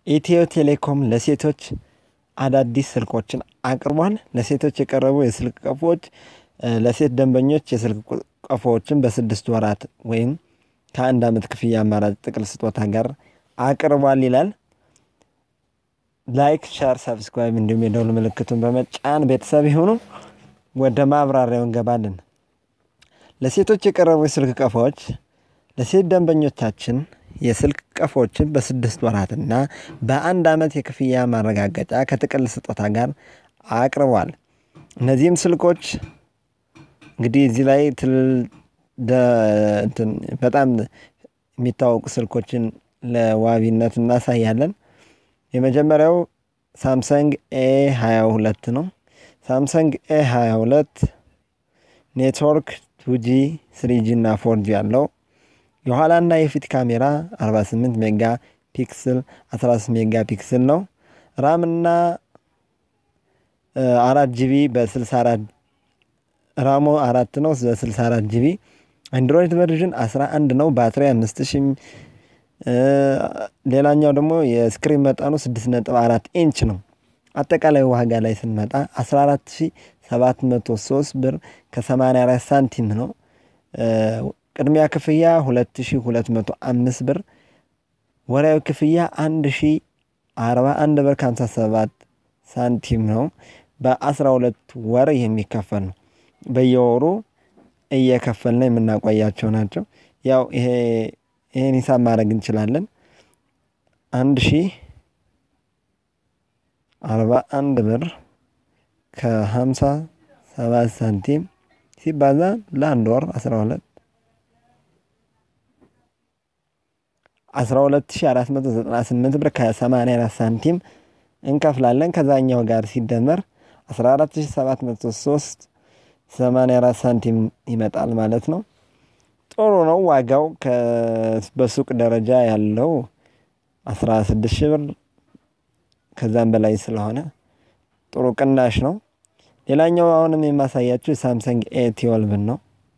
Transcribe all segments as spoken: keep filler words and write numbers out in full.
ኢትዮ ቴሌኮም ለሴቶች አዳዲስ ስልኮችን አቅርቧል። ለሴቶች የቀረቡ የስልክ ቀፎዎች ለሴት ደንበኞች የስልክ ቀፎዎችን በስድስት ወራት ወይም ከአንድ አመት ክፍያ አማራጭ ጥቅል ስጦታ ጋር አቅርቧል ይላል። ላይክ ሼር ሰብስክራይብ እንዲሁም የደወል ምልክቱን በመጫን ቤተሰብ ይሁኑ። ወደ ማብራሪያው እንገባለን። ለሴቶች የቀረቡ የስልክ ቀፎዎች ለሴት ደንበኞቻችን የስልክ ቀፎዎችን በስድስት ወራትና በአንድ አመት የክፍያ ማረጋገጫ ከጥቅል ስጦታ ጋር አቅርቧል። እነዚህም ስልኮች እንግዲህ እዚህ ላይ ትል በጣም የሚታወቁ ስልኮችን ለዋቢነት እናሳያለን። የመጀመሪያው ሳምሰንግ ኤ ሃያ ሁለት ነው። ሳምሰንግ ኤ ሃያ ሁለት ኔትወርክ ቱ ጂ ስሪ ጂ እና ፎር ጂ ያለው የኋላና የፊት ካሜራ አርባ ስምንት ሜጋ ፒክስል አስራ ሶስት ሜጋ ፒክስል ነው። ራም እና አራት ጂቢ በ64 ራሙ አራት ነው በ64 ጂቢ። አንድሮይድ ቨርዥን አስራ አንድ ነው። ባትሪ አምስት ሺህ ሌላኛው ደግሞ የስክሪን መጠኑ ስድስት ነጥብ አራት ኢንች ነው። አጠቃላይ ዋጋ ላይ ስንመጣ አስራ አራት ሺህ ሰባት መቶ ሶስት ብር ከ84 ሳንቲም ነው። ቅድሚያ ክፍያ ሁለት ሺህ ሁለት መቶ አምስት ብር፣ ወራዊ ክፍያ አንድ ሺህ አርባ አንድ ብር ከሃምሳ ሰባት ሳንቲም ነው። በአስራ ሁለት ወር የሚከፈል ነው። በየወሩ እየከፈልን የምናቆያቸው ናቸው። ያው ይሄ ይሄን ሂሳብ ማድረግ እንችላለን። አንድ ሺህ አርባ አንድ ብር ከሃምሳ ሰባት ሳንቲም ሲባዛ ለአንድ ወር አስራ ሁለት አስራ ሁለት ሺህ አራት መቶ ዘጠና ስምንት ብር ከሰማንያ አራት ሳንቲም እንከፍላለን። ከዛኛው ጋር ሲደመር አስራ አራት ሺህ ሰባት መቶ ሶስት ሰማንያ አራት ሳንቲም ይመጣል ማለት ነው። ጥሩ ነው። ዋጋው በሱቅ ደረጃ ያለው አስራ ስድስት ሺህ ብር ከዛም በላይ ስለሆነ ጥሩ ቅናሽ ነው። ሌላኛው አሁንም የማሳያችሁ ሳምሰንግ ኤ ትዌልቭ ነው።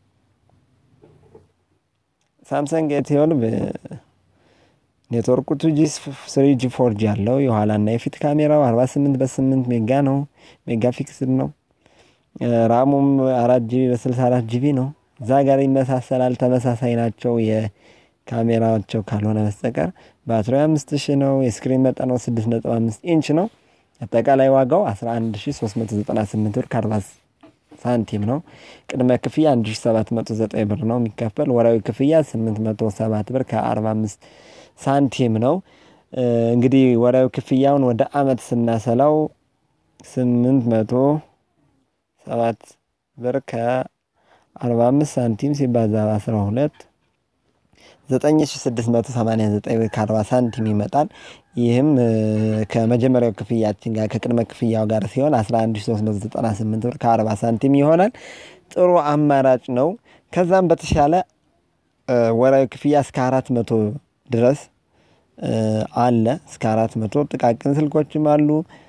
ሳምሰንግ ኤ ትዌልቭ ኔትወርክ ቱ ጂ ስሪ ጂ ፎር ጂ ያለው የኋላና የፊት ካሜራው አርባ ስምንት በስምንት ሜጋ ነው ሜጋ ፒክስል ነው። ራሙም አራት ጂቢ በስልሳ አራት ጂቢ ነው። እዛ ጋር ይመሳሰላል፣ ተመሳሳይ ናቸው የካሜራቸው ካልሆነ በስተቀር። ባትሪው አምስት ሺህ ነው። የስክሪን መጠኑ ስድስት ነጥብ አምስት ኢንች ነው። አጠቃላይ ዋጋው አስራ አንድ ሺህ ሶስት መቶ ዘጠና ስምንት ብር ከአርባ ሳንቲም ነው። ቅድመ ክፍያ አንድ ሺህ ሰባት መቶ ዘጠኝ ብር ነው የሚከፈል። ወራዊ ክፍያ ስምንት መቶ ሰባት ብር ከአርባ አምስት ሳንቲም ነው። እንግዲህ ወራዊ ክፍያውን ወደ አመት ስናሰላው ስምንት መቶ ሰባት ብር ከአርባ አምስት ሳንቲም ሲባዛ በአስራ ሁለት ዘጠኝ ሺህ ስድስት መቶ ሰማንያ ዘጠኝ ብር ከአርባ ሳንቲም ይመጣል። ይህም ከመጀመሪያው ክፍያችን ጋር ከቅድመ ክፍያው ጋር ሲሆን አስራ አንድ ሺህ ሶስት መቶ ዘጠና ስምንት ብር ከአርባ ሳንቲም ይሆናል። ጥሩ አማራጭ ነው። ከዛም በተሻለ ወራዊ ክፍያ እስከ አራት መቶ ድረስ አለ። እስከ አራት መቶ ጥቃቅን ስልኮችም አሉ።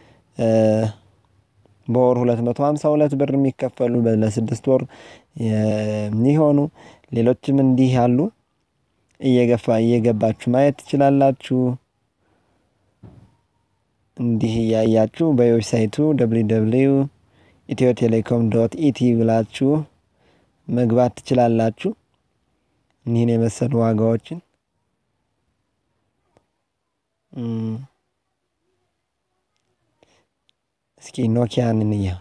በወር ሁለት መቶ ሃምሳ ሁለት ብር የሚከፈሉ ለስድስት ወር የሚሆኑ ሌሎችም እንዲህ ያሉ እየገፋ እየገባችሁ ማየት ትችላላችሁ። እንዲህ ያያችሁ በዌብሳይቱ ደብሊው ደብሊው ደብሊው ዶት ኢትዮ ቴሌኮም ዶት ኢቲ ብላችሁ መግባት ትችላላችሁ። እኒህን የመሰሉ ዋጋዎችን እስኪ ኖኪያን እንየው።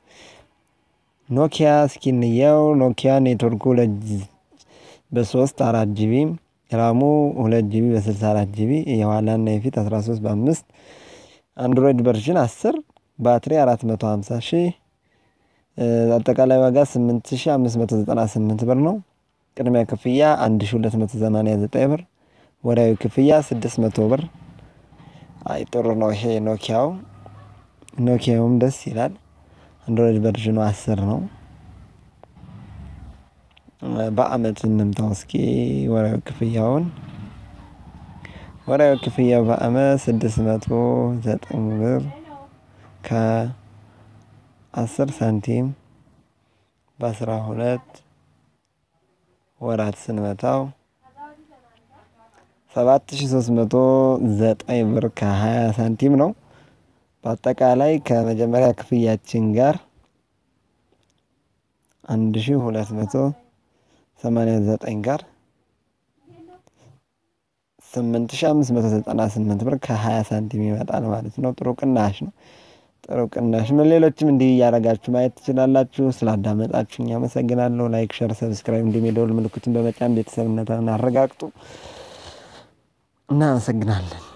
ኖኪያ እስኪ እንየው። ኖኪያ ኔትወርኩ በሶስት አራት ጂቢ፣ ራሙ ሁለት ጂቢ በስልሳ አራት ጂቢ፣ የኋላና የፊት አስራ ሶስት በአምስት፣ አንድሮይድ ቨርዥን አስር፣ ባትሪ አራት መቶ ሃምሳ ሺህ፣ አጠቃላይ ዋጋ ስምንት ሺህ አምስት መቶ ዘጠና ስምንት ብር ነው። ቅድሚያ ክፍያ አንድ ሺህ ሁለት መቶ ሰማንያ ዘጠኝ ብር፣ ወራዊ ክፍያ ስድስት መቶ ብር። አይ ጥሩ ነው ይሄ ኖኪያው። ኖኪያውም ደስ ይላል። አንድሮይድ ቨርዥኑ አስር ነው። በአመት እንምታው እስኪ ወራዊ ክፍያውን። ወራዊ ክፍያው በአመት ስድስት መቶ ዘጠኝ ብር ከአስር ሳንቲም በአስራ ሁለት ወራት ስንመታው ሰባት ሺህ ሶስት መቶ ዘጠኝ ብር ከሀያ ሳንቲም ነው። በአጠቃላይ ከመጀመሪያ ክፍያችን ጋር አንድ ሺህ ሁለት መቶ ሰማንያ ዘጠኝ ጋር ስምንት ሺህ አምስት መቶ ዘጠና ስምንት ብር ከሀያ ሳንቲም ይመጣል ማለት ነው። ጥሩ ቅናሽ ነው። ጥሩ ቅናሽ ነው። ሌሎችም እንዲህ እያደረጋችሁ ማየት ትችላላችሁ። ስላዳመጣችሁኝ አመሰግናለሁ። ላይክ፣ ሼር፣ ሰብስክራይብ እንዲሁም የደወል ምልክቱን በመጫን ቤተሰብነትን አረጋግጡ። እናመሰግናለን።